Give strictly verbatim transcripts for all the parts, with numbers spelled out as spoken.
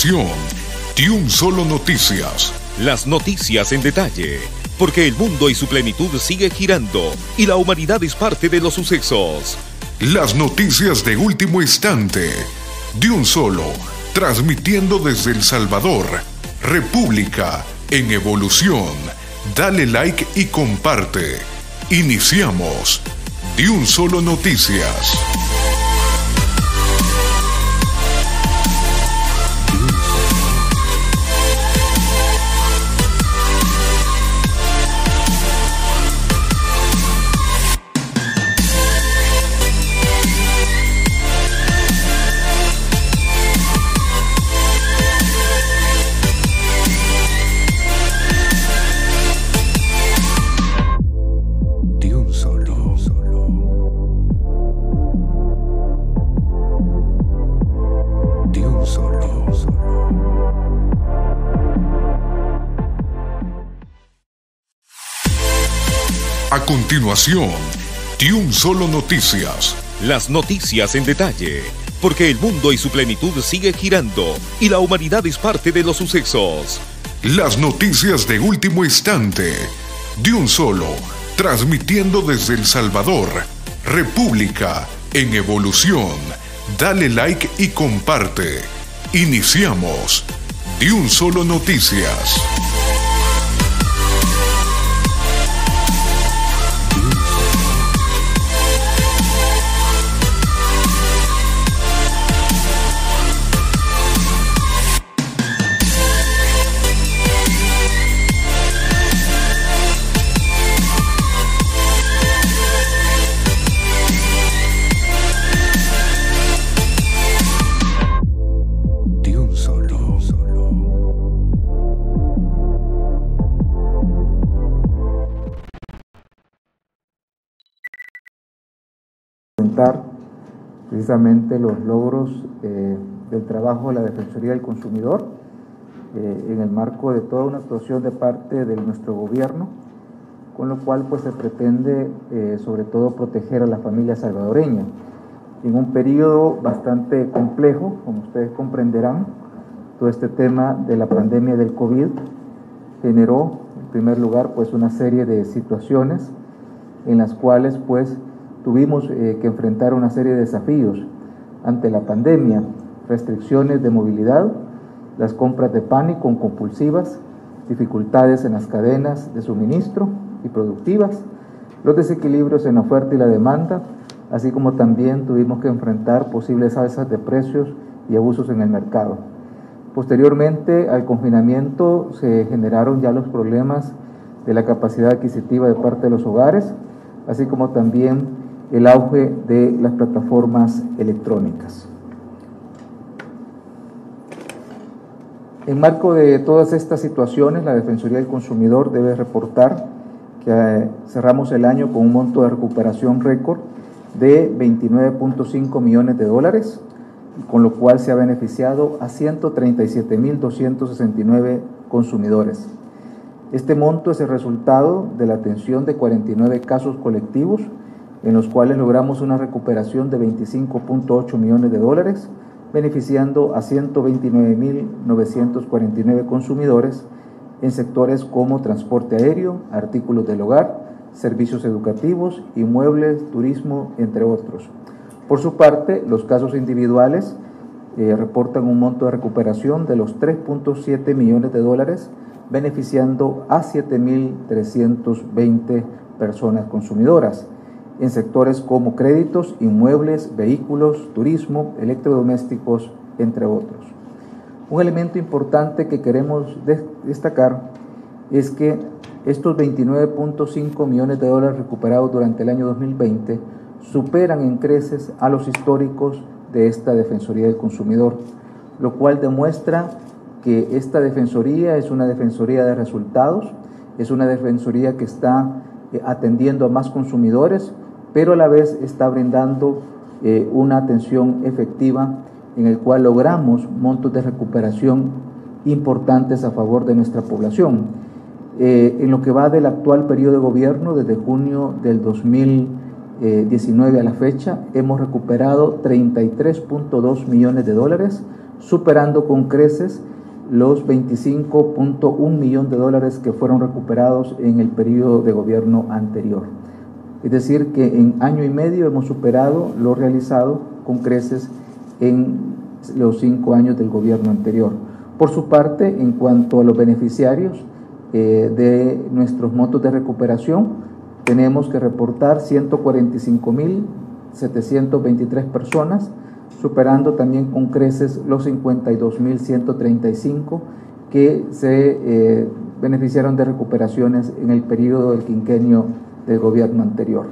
continuación, De Un Solo Noticias. Las noticias en detalle, porque el mundo y su plenitud sigue girando y la humanidad es parte de los sucesos. Las noticias de último instante, De Un Solo, transmitiendo desde El Salvador, República en evolución. Dale like y comparte. Iniciamos De Un Solo Noticias. A continuación, De Un Solo Noticias. Las noticias en detalle, porque el mundo y su plenitud sigue girando y la humanidad es parte de los sucesos. Las noticias de último instante, De Un Solo, transmitiendo desde El Salvador, República en evolución. Dale like y comparte. Iniciamos De Un Solo Noticias. Precisamente los logros eh, del trabajo de la Defensoría del Consumidor eh, en el marco de toda una actuación de parte de nuestro gobierno, con lo cual pues se pretende eh, sobre todo proteger a la familia salvadoreña en un periodo bastante complejo. Como ustedes comprenderán, todo este tema de la pandemia del COVID generó en primer lugar pues una serie de situaciones en las cuales pues tuvimos eh, que enfrentar una serie de desafíos ante la pandemia: restricciones de movilidad, las compras de pánico compulsivas, dificultades en las cadenas de suministro y productivas, los desequilibrios en la oferta y la demanda, así como también tuvimos que enfrentar posibles alzas de precios y abusos en el mercado. Posteriormente al confinamiento se generaron ya los problemas de la capacidad adquisitiva de parte de los hogares, así como también el auge de las plataformas electrónicas. En marco de todas estas situaciones, la Defensoría del Consumidor debe reportar que eh, cerramos el año con un monto de recuperación récord de veintinueve punto cinco millones de dólares, con lo cual se ha beneficiado a ciento treinta y siete mil doscientos sesenta y nueve consumidores. Este monto es el resultado de la atención de cuarenta y nueve casos colectivos, en los cuales logramos una recuperación de veinticinco punto ocho millones de dólares, beneficiando a ciento veintinueve mil novecientos cuarenta y nueve consumidores en sectores como transporte aéreo, artículos del hogar, servicios educativos, inmuebles, turismo, entre otros. Por su parte, los casos individuales eh, reportan un monto de recuperación de los tres punto siete millones de dólares, beneficiando a siete mil trescientas veinte personas consumidoras en sectores como créditos, inmuebles, vehículos, turismo, electrodomésticos, entre otros. Un elemento importante que queremos destacar es que estos veintinueve punto cinco millones de dólares recuperados durante el año dos mil veinte superan en creces a los históricos de esta Defensoría del Consumidor, lo cual demuestra que esta Defensoría es una Defensoría de resultados, es una Defensoría que está atendiendo a más consumidores, pero a la vez está brindando eh, una atención efectiva en el cual logramos montos de recuperación importantes a favor de nuestra población. Eh, en lo que va del actual periodo de gobierno, desde junio del dos mil diecinueve a la fecha, hemos recuperado treinta y tres punto dos millones de dólares, superando con creces los veinticinco punto uno millones de dólares que fueron recuperados en el periodo de gobierno anterior. Es decir, que en año y medio hemos superado lo realizado con creces en los cinco años del gobierno anterior. Por su parte, en cuanto a los beneficiarios eh, de nuestros montos de recuperación, tenemos que reportar ciento cuarenta y cinco mil setecientas veintitrés personas, superando también con creces los cincuenta y dos mil ciento treinta y cinco que se eh, beneficiaron de recuperaciones en el periodo del quinquenio del gobierno anterior.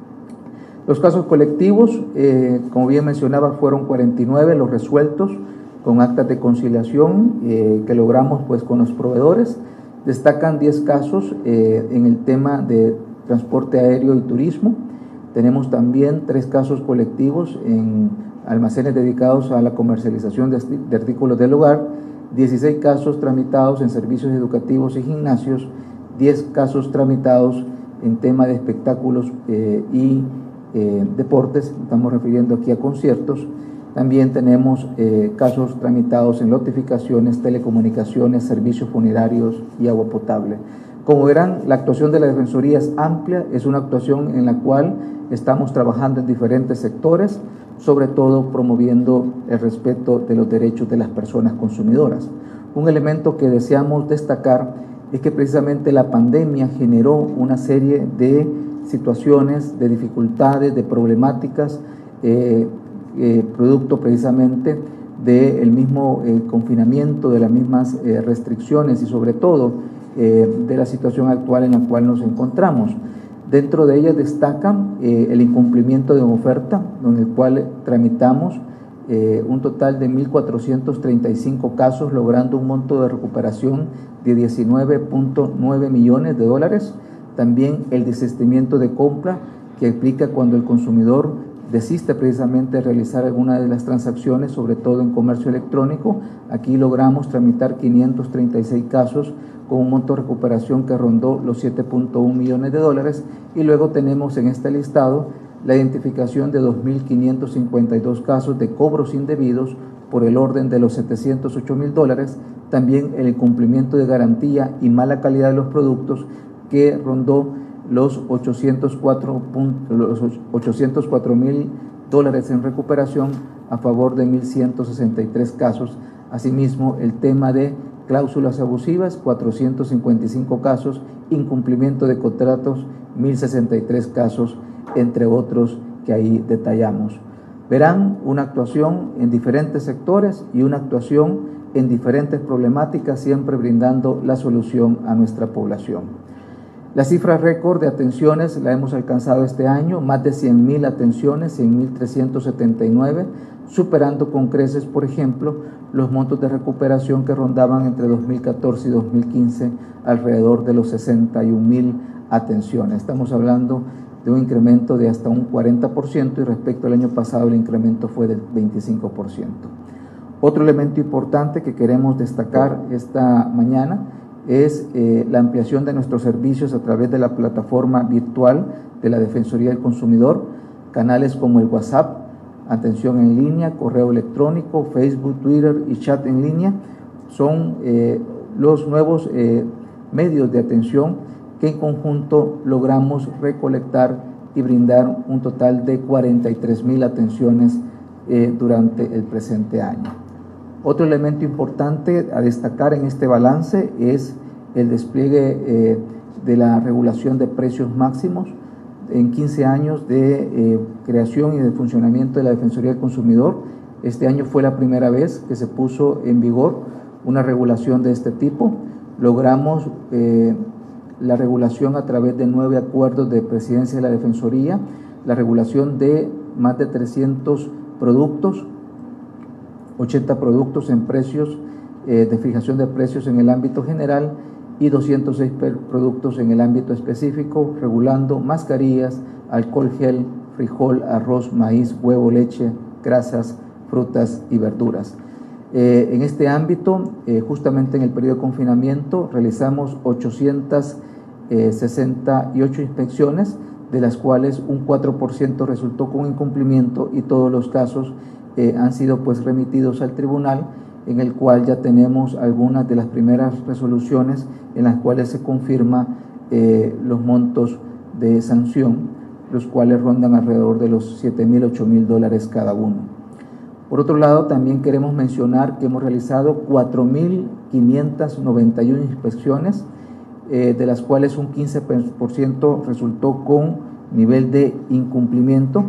Los casos colectivos, eh, como bien mencionaba, fueron cuarenta y nueve los resueltos con actas de conciliación eh, que logramos pues con los proveedores. Destacan diez casos eh, en el tema de transporte aéreo y turismo. Tenemos también tres casos colectivos en almacenes dedicados a la comercialización de, de artículos del hogar, dieciséis casos tramitados en servicios educativos y gimnasios, diez casos tramitados en tema de espectáculos eh, y eh, deportes, estamos refiriendo aquí a conciertos. También tenemos eh, casos tramitados en notificaciones, telecomunicaciones, servicios funerarios y agua potable. Como verán, la actuación de la Defensoría es amplia, es una actuación en la cual estamos trabajando en diferentes sectores, sobre todo promoviendo el respeto de los derechos de las personas consumidoras. Un elemento que deseamos destacar es que precisamente la pandemia generó una serie de situaciones, de dificultades, de problemáticas, eh, eh, producto precisamente del mismo eh, confinamiento, de las mismas eh, restricciones y sobre todo eh, de la situación actual en la cual nos encontramos. Dentro de ellas destacan eh, el incumplimiento de oferta, en el cual tramitamos eh, un total de mil cuatrocientos treinta y cinco casos, logrando un monto de recuperación de diecinueve punto nueve millones de dólares. También el desistimiento de compra, que implica cuando el consumidor desiste precisamente de realizar alguna de las transacciones, sobre todo en comercio electrónico. Aquí logramos tramitar quinientos treinta y seis casos con un monto de recuperación que rondó los siete punto uno millones de dólares, y luego tenemos en este listado la identificación de dos mil quinientos cincuenta y dos casos de cobros indebidos por el orden de los setecientos ocho mil dólares, también el incumplimiento de garantía y mala calidad de los productos que rondó los ochocientos cuatro mil dólares en recuperación a favor de mil ciento sesenta y tres casos. Asimismo, el tema de cláusulas abusivas, cuatrocientos cincuenta y cinco casos, incumplimiento de contratos, mil sesenta y tres casos, entre otros que ahí detallamos. Verán una actuación en diferentes sectores y una actuación en diferentes problemáticas, siempre brindando la solución a nuestra población. La cifra récord de atenciones la hemos alcanzado este año, más de cien mil atenciones, cien mil trescientos setenta y nueve, superando con creces, por ejemplo, los montos de recuperación que rondaban entre dos mil catorce y dos mil quince alrededor de los sesenta y un mil atenciones. Estamos hablando de un incremento de hasta un cuarenta por ciento y respecto al año pasado el incremento fue del veinticinco por ciento. Otro elemento importante que queremos destacar esta mañana es eh, la ampliación de nuestros servicios a través de la plataforma virtual de la Defensoría del Consumidor, canales como el WhatsApp, atención en línea, correo electrónico, Facebook, Twitter y chat en línea, son eh, los nuevos eh, medios de atención que en conjunto logramos recolectar y brindar un total de cuarenta y tres mil atenciones eh, durante el presente año. Otro elemento importante a destacar en este balance es el despliegue eh, de la regulación de precios máximos. En quince años de eh, creación y de funcionamiento de la Defensoría del Consumidor, este año fue la primera vez que se puso en vigor una regulación de este tipo. Logramos eh, la regulación a través de nueve acuerdos de presidencia de la Defensoría, la regulación de más de trescientos productos, ochenta productos en precios eh, de fijación de precios en el ámbito general y doscientos seis productos en el ámbito específico, regulando mascarillas, alcohol gel, frijol, arroz, maíz, huevo, leche, grasas, frutas y verduras. Eh, en este ámbito, eh, justamente en el periodo de confinamiento, realizamos ochocientas sesenta y ocho inspecciones, de las cuales un cuatro por ciento resultó con incumplimiento y todos los casos eh, han sido pues remitidos al tribunal, en el cual ya tenemos algunas de las primeras resoluciones en las cuales se confirma eh, los montos de sanción, los cuales rondan alrededor de los siete mil, ocho mil dólares cada uno. Por otro lado, también queremos mencionar que hemos realizado cuatro mil quinientas noventa y una inspecciones, eh, de las cuales un quince por ciento resultó con nivel de incumplimiento,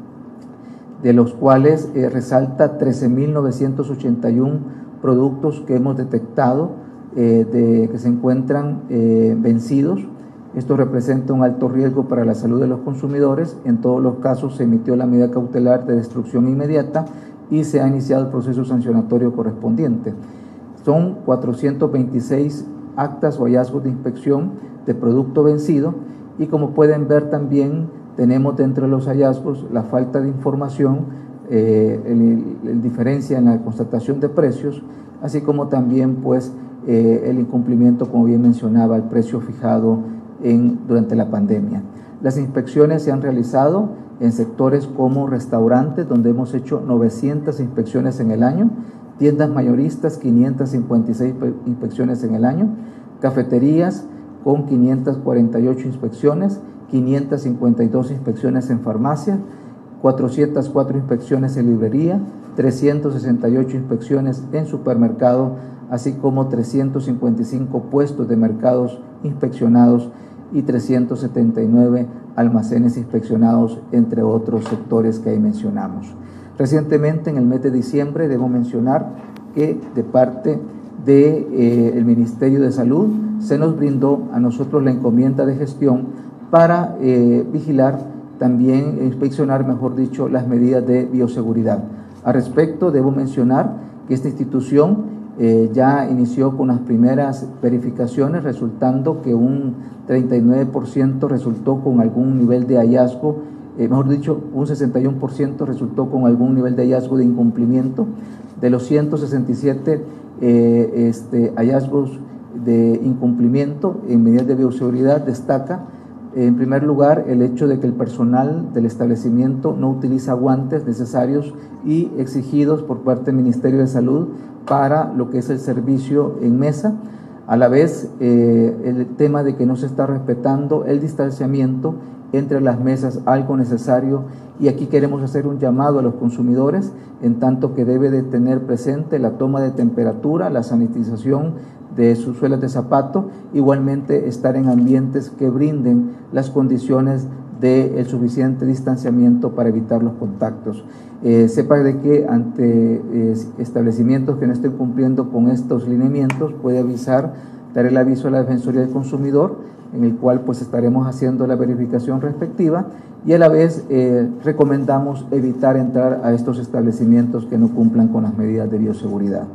de los cuales eh, resalta trece mil novecientos ochenta y uno productos que hemos detectado eh, de, que se encuentran eh, vencidos. Esto representa un alto riesgo para la salud de los consumidores. En todos los casos se emitió la medida cautelar de destrucción inmediata y se ha iniciado el proceso sancionatorio correspondiente. Son cuatrocientos veintiséis actas o hallazgos de inspección de producto vencido, y como pueden ver también tenemos dentro de los hallazgos la falta de información, eh, el, el diferencia en la constatación de precios, así como también pues eh, el incumplimiento, como bien mencionaba, el precio fijado en, durante la pandemia. Las inspecciones se han realizado en sectores como restaurantes, donde hemos hecho novecientas inspecciones en el año, tiendas mayoristas, quinientas cincuenta y seis inspecciones en el año, cafeterías con quinientas cuarenta y ocho inspecciones, quinientas cincuenta y dos inspecciones en farmacia, cuatrocientas cuatro inspecciones en librería, trescientas sesenta y ocho inspecciones en supermercado, así como trescientos cincuenta y cinco puestos de mercados inspeccionados y trescientos setenta y nueve almacenes inspeccionados, entre otros sectores que ahí mencionamos. Recientemente, en el mes de diciembre, debo mencionar que de parte del de, eh, Ministerio de Salud se nos brindó a nosotros la encomienda de gestión para eh, vigilar también, e inspeccionar, mejor dicho, las medidas de bioseguridad. Al respecto, debo mencionar que esta institución eh, ya inició con las primeras verificaciones, resultando que un treinta y nueve por ciento resultó con algún nivel de hallazgo, eh, mejor dicho, un sesenta y uno por ciento resultó con algún nivel de hallazgo de incumplimiento. De los ciento sesenta y siete eh, este, hallazgos de incumplimiento en medidas de bioseguridad, destaca en primer lugar el hecho de que el personal del establecimiento no utiliza guantes necesarios y exigidos por parte del Ministerio de Salud para lo que es el servicio en mesa. A la vez, eh, el tema de que no se está respetando el distanciamiento entre las mesas, algo necesario, y aquí queremos hacer un llamado a los consumidores, en tanto que debe de tener presente la toma de temperatura, la sanitización de sus suelas de zapato, igualmente estar en ambientes que brinden las condiciones del suficiente distanciamiento para evitar los contactos. Eh, sepa de que ante eh, establecimientos que no estén cumpliendo con estos lineamientos, puede avisar, dar el aviso a la Defensoría del Consumidor, en el cual pues estaremos haciendo la verificación respectiva, y a la vez eh, recomendamos evitar entrar a estos establecimientos que no cumplan con las medidas de bioseguridad.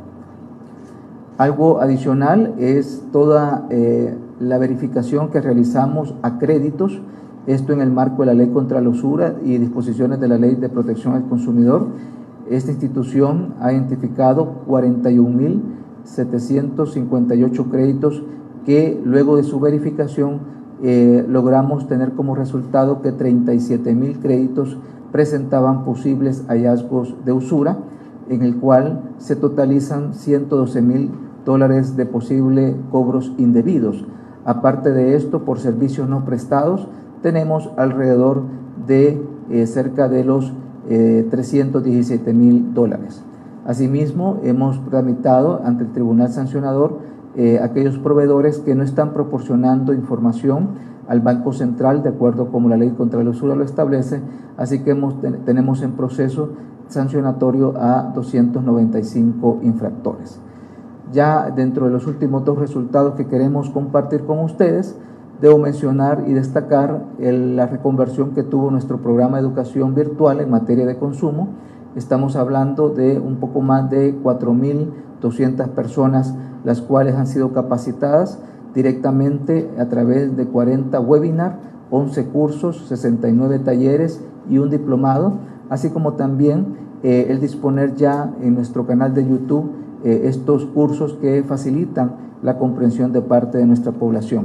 Algo adicional es toda eh, la verificación que realizamos a créditos, esto en el marco de la Ley contra la Usura y disposiciones de la Ley de Protección al Consumidor. Esta institución ha identificado cuarenta y un mil setecientos cincuenta y ocho créditos que luego de su verificación eh, logramos tener como resultado que treinta y siete mil créditos presentaban posibles hallazgos de usura, en el cual se totalizan ciento doce mil dólares de posibles cobros indebidos. Aparte de esto, por servicios no prestados, tenemos alrededor de eh, cerca de los eh, trescientos diecisiete mil dólares. Asimismo, hemos tramitado ante el Tribunal Sancionador eh, aquellos proveedores que no están proporcionando información al Banco Central, de acuerdo como la Ley contra la Usura lo establece, así que hemos, tenemos en proceso sancionatorio a doscientos noventa y cinco infractores. Ya dentro de los últimos dos resultados que queremos compartir con ustedes, debo mencionar y destacar el, la reconversión que tuvo nuestro programa de educación virtual en materia de consumo. Estamos hablando de un poco más de cuatro mil doscientas personas, las cuales han sido capacitadas directamente a través de cuarenta webinars, once cursos, sesenta y nueve talleres y un diplomado, así como también eh, el disponer ya en nuestro canal de YouTube Eh, estos cursos que facilitan la comprensión de parte de nuestra población.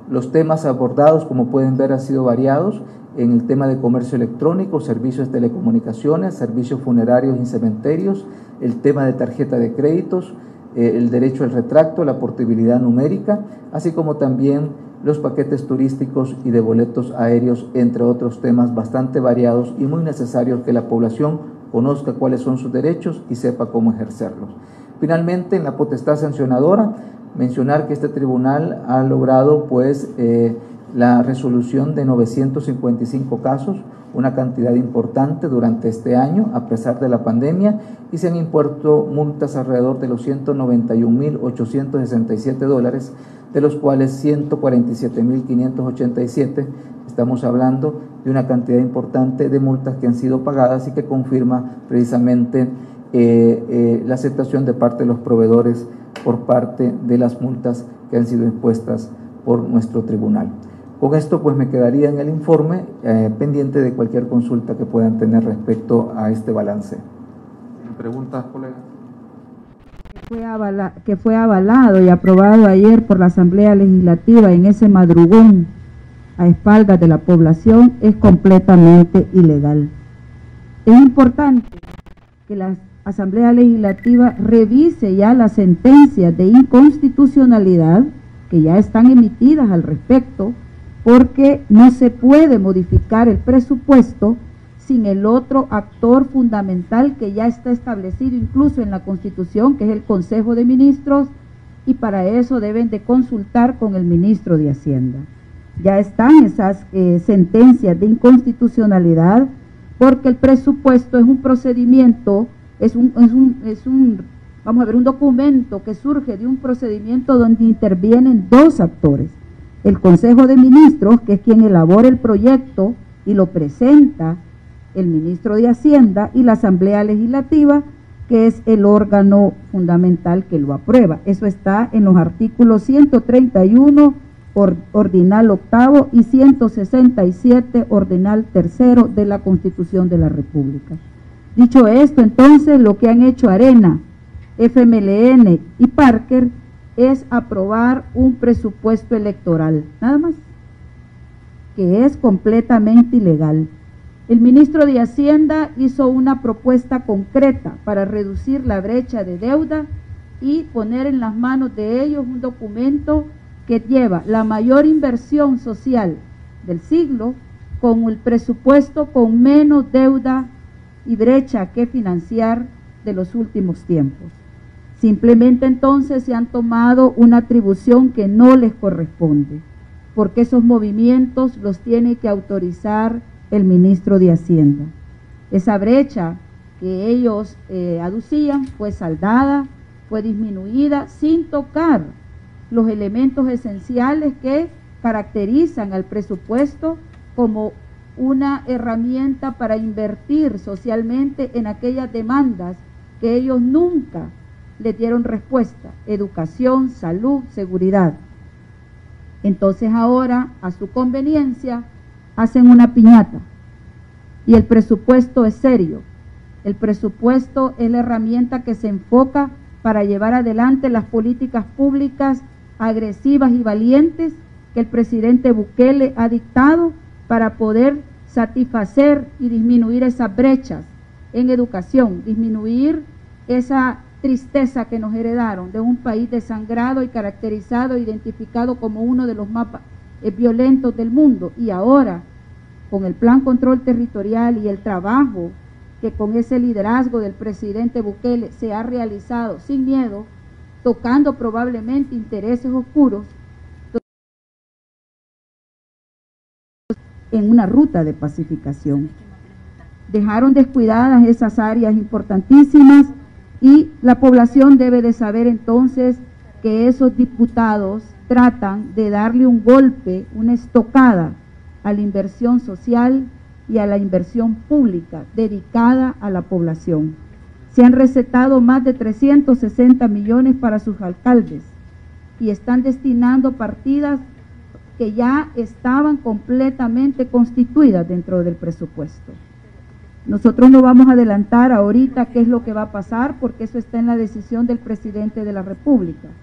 Los temas abordados, como pueden ver, han sido variados en el tema de comercio electrónico, servicios de telecomunicaciones, servicios funerarios y cementerios, el tema de tarjeta de créditos, eh, el derecho al retracto, la portabilidad numérica, así como también los paquetes turísticos y de boletos aéreos, entre otros temas bastante variados y muy necesarios que la población conozca cuáles son sus derechos y sepa cómo ejercerlos. Finalmente, en la potestad sancionadora, mencionar que este tribunal ha logrado pues eh, la resolución de novecientos cincuenta y cinco casos, una cantidad importante durante este año a pesar de la pandemia, y se han impuesto multas alrededor de los ciento noventa y un mil ochocientos sesenta y siete dólares, de los cuales ciento cuarenta y siete mil quinientos ochenta y siete, estamos hablando de una cantidad importante de multas que han sido pagadas y que confirma precisamente eh, eh, la aceptación de parte de los proveedores por parte de las multas que han sido impuestas por nuestro tribunal. Con esto pues me quedaría en el informe eh, pendiente de cualquier consulta que puedan tener respecto a este balance. ¿Preguntas, colega? Que fue, avala, que fue avalado y aprobado ayer por la Asamblea Legislativa en ese madrugón a espaldas de la población es completamente ilegal. Es importante que la Asamblea Legislativa revise ya las sentencias de inconstitucionalidad que ya están emitidas al respecto, porque no se puede modificar el presupuesto sin el otro actor fundamental que ya está establecido incluso en la Constitución, que es el Consejo de Ministros, y para eso deben de consultar con el ministro de Hacienda. Ya están esas eh, sentencias de inconstitucionalidad, porque el presupuesto es un procedimiento, es un, es un, es un, vamos a ver, un documento que surge de un procedimiento donde intervienen dos actores. El Consejo de Ministros, que es quien elabora el proyecto y lo presenta el ministro de Hacienda, y la Asamblea Legislativa, que es el órgano fundamental que lo aprueba. Eso está en los artículos ciento treinta y uno, or, ordinal octavo, y ciento sesenta y siete, ordinal tercero de la Constitución de la República. Dicho esto, entonces, lo que han hecho Arena, F M L N y Parker es aprobar un presupuesto electoral, nada más, que es completamente ilegal. El ministro de Hacienda hizo una propuesta concreta para reducir la brecha de deuda y poner en las manos de ellos un documento que lleva la mayor inversión social del siglo con el presupuesto con menos deuda y brecha que financiar de los últimos tiempos. Simplemente entonces se han tomado una atribución que no les corresponde, porque esos movimientos los tiene que autorizar el ministro de Hacienda. Esa brecha que ellos eh, aducían fue saldada, fue disminuida sin tocar los elementos esenciales que caracterizan al presupuesto como una herramienta para invertir socialmente en aquellas demandas que ellos nunca le dieron respuesta: educación, salud, seguridad. Entonces ahora, a su conveniencia, hacen una piñata. Y el presupuesto es serio. El presupuesto es la herramienta que se enfoca para llevar adelante las políticas públicas agresivas y valientes que el presidente Bukele ha dictado para poder satisfacer y disminuir esas brechas en educación, disminuir esa tristeza que nos heredaron de un país desangrado y caracterizado, identificado como uno de los más eh, violentos del mundo. Y ahora, con el Plan Control Territorial y el trabajo que con ese liderazgo del presidente Bukele se ha realizado sin miedo, tocando probablemente intereses oscuros, en una ruta de pacificación. Dejaron descuidadas esas áreas importantísimas y la población debe de saber entonces que esos diputados tratan de darle un golpe, una estocada a la inversión social y a la inversión pública dedicada a la población. Se han recetado más de trescientos sesenta millones para sus alcaldes y están destinando partidas que ya estaban completamente constituidas dentro del presupuesto. Nosotros no vamos a adelantar ahorita qué es lo que va a pasar, porque eso está en la decisión del presidente de la República.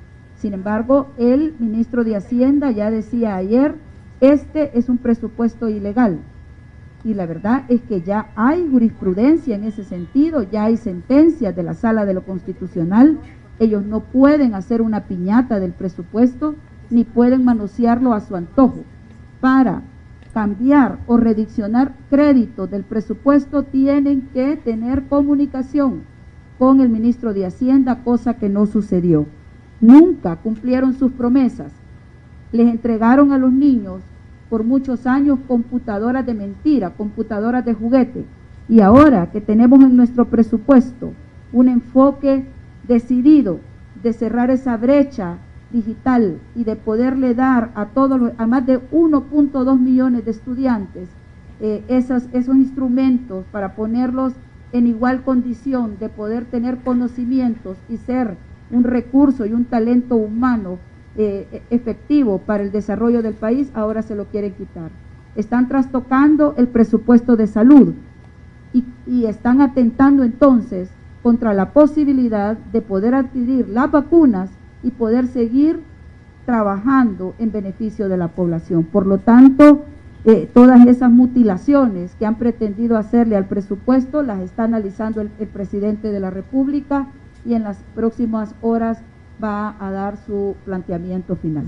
Sin embargo, el ministro de Hacienda ya decía ayer, este es un presupuesto ilegal. Y la verdad es que ya hay jurisprudencia en ese sentido, ya hay sentencias de la Sala de lo Constitucional. Ellos no pueden hacer una piñata del presupuesto, ni pueden manosearlo a su antojo. Para cambiar o rediccionar créditos del presupuesto tienen que tener comunicación con el ministro de Hacienda, cosa que no sucedió. Nunca cumplieron sus promesas. Les entregaron a los niños por muchos años computadoras de mentira, computadoras de juguete. Y ahora que tenemos en nuestro presupuesto un enfoque decidido de cerrar esa brecha digital y de poderle dar a todos los, a más de uno punto dos millones de estudiantes eh, esos, esos instrumentos para ponerlos en igual condición de poder tener conocimientos y ser un recurso y un talento humano eh, efectivo para el desarrollo del país, ahora se lo quieren quitar. Están trastocando el presupuesto de salud y, y están atentando entonces contra la posibilidad de poder adquirir las vacunas y poder seguir trabajando en beneficio de la población. Por lo tanto, eh, todas esas mutilaciones que han pretendido hacerle al presupuesto las está analizando el, el presidente de la República y en las próximas horas va a dar su planteamiento final.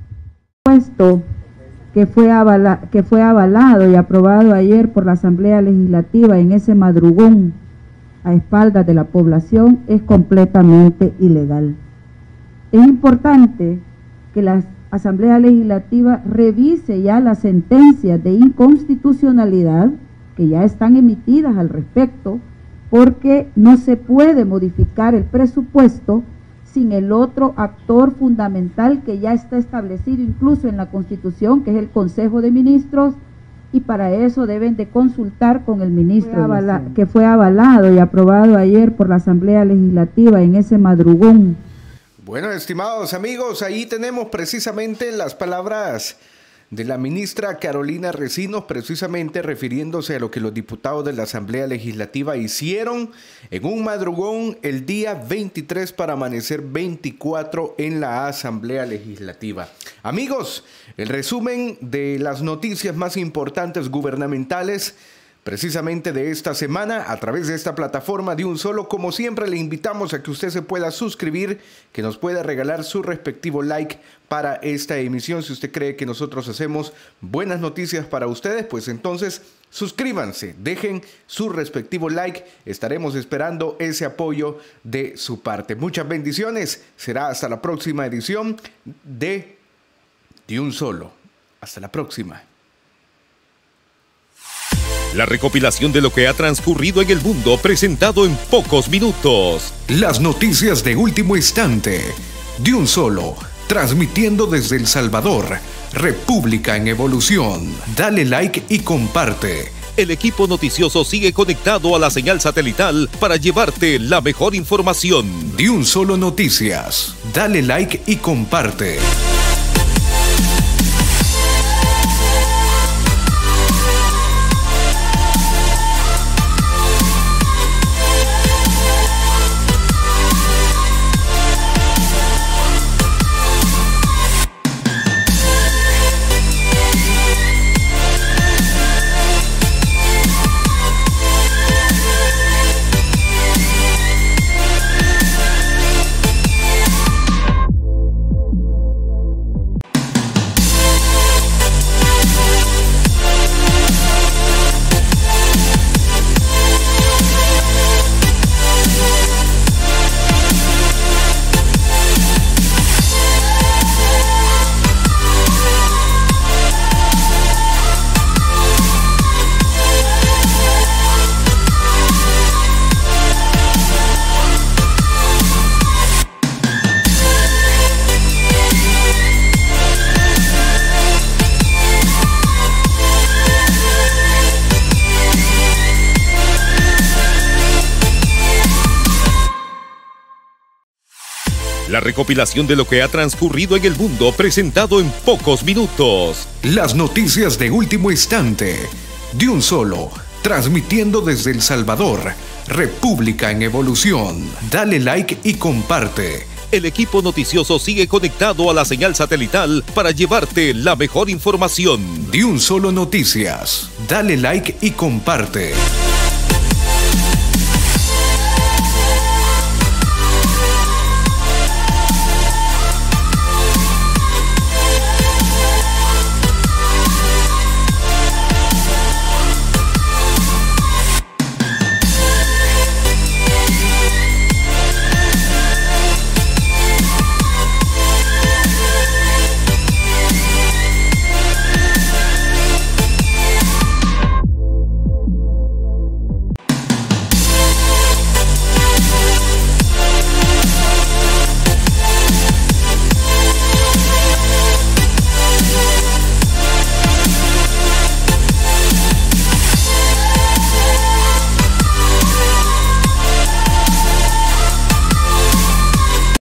Puesto que fue, avala, que fue avalado y aprobado ayer por la Asamblea Legislativa en ese madrugón a espaldas de la población es completamente ilegal. Es importante que la Asamblea Legislativa revise ya las sentencias de inconstitucionalidad que ya están emitidas al respecto, porque no se puede modificar el presupuesto sin el otro actor fundamental que ya está establecido incluso en la Constitución, que es el Consejo de Ministros, y para eso deben de consultar con el ministro, avala, que fue avalado y aprobado ayer por la Asamblea Legislativa en ese madrugón. Bueno, estimados amigos, ahí tenemos precisamente las palabras de la ministra Carolina Recinos, precisamente refiriéndose a lo que los diputados de la Asamblea Legislativa hicieron en un madrugón el día veintitrés para amanecer veinticuatro en la Asamblea Legislativa. Amigos, el resumen de las noticias más importantes gubernamentales precisamente de esta semana a través de esta plataforma de un solo. Como siempre, le invitamos a que usted se pueda suscribir, que nos pueda regalar su respectivo like para esta emisión. Si usted cree que nosotros hacemos buenas noticias para ustedes, pues entonces suscríbanse, dejen su respectivo like. Estaremos esperando ese apoyo de su parte. Muchas bendiciones. Será hasta la próxima edición de De un Solo. Hasta la próxima. La recopilación de lo que ha transcurrido en el mundo presentado en pocos minutos. Las noticias de último instante. De un Solo. Transmitiendo desde El Salvador. República en evolución. Dale like y comparte. El equipo noticioso sigue conectado a la señal satelital para llevarte la mejor información. De un Solo Noticias. Dale like y comparte. La recopilación de lo que ha transcurrido en el mundo presentado en pocos minutos. Las noticias de último instante. De un Solo. Transmitiendo desde El Salvador. República en evolución. Dale like y comparte. el equipo noticioso sigue conectado a la señal satelital para llevarte la mejor información. De Un Solo Noticias. Dale like y comparte.